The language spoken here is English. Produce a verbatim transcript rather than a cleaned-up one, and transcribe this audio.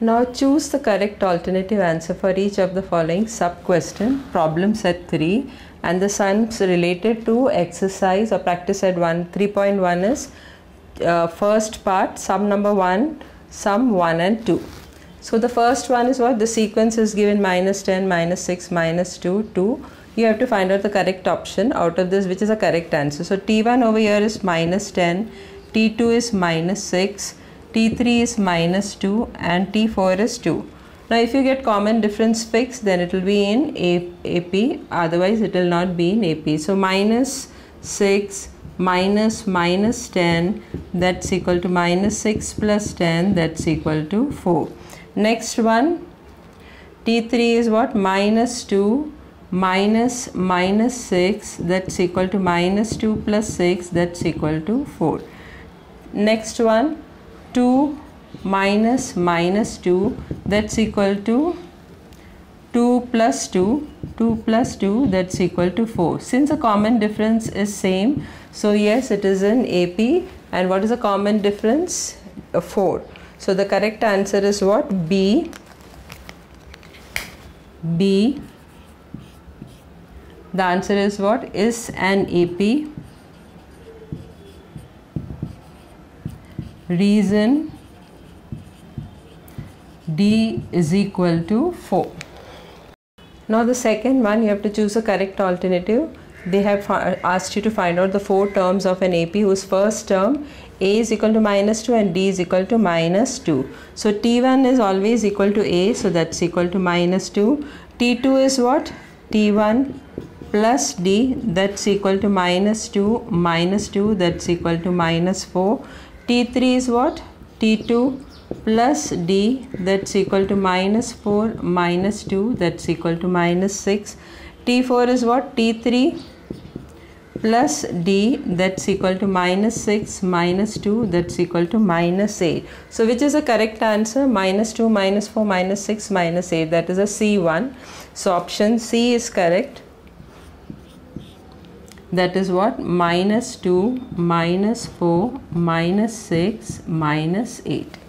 Now choose the correct alternative answer for each of the following sub-question. Problem set three, and the sums related to exercise or practice set one three point one is uh, first part, sum number one, sum one and two. So the first one is what? The sequence is given minus ten, minus six, minus two, two. You have to find out the correct option out of this, which is a correct answer. So T one over here is minus ten, T two is minus six, T three is minus two, and T four is two. Now if you get common difference fixed, then it will be in A, AP, otherwise it will not be in A P. So minus six minus minus ten, that's equal to minus six plus ten, that's equal to four. Next one, T three is what? Minus two minus minus six, that's equal to minus two plus six, that's equal to four. Next one, two minus minus two, that's equal to two plus two, two plus two, that's equal to four. Since the common difference is same, so yes, it is in A P. And what is the common difference? Uh, four. So the correct answer is what? B. B. The answer is what? Is an A P. Reason D is equal to four. Now the second one, you have to choose a correct alternative. They have asked you to find out the four terms of an A P whose first term A is equal to minus two and D is equal to minus two. So T one is always equal to A, so that's equal to minus two. T two is what? T one plus D, that's equal to minus two, minus two, that's equal to minus four. T three is what? T two plus D, that's equal to minus four, minus two, that's equal to minus six. T four is what? T three plus D, that's equal to minus six, minus two, that's equal to minus eight. So which is the correct answer? Minus two, minus four, minus six, minus eight. That is a C one. So option C is correct. That is what? Minus two, minus four, minus six, minus eight.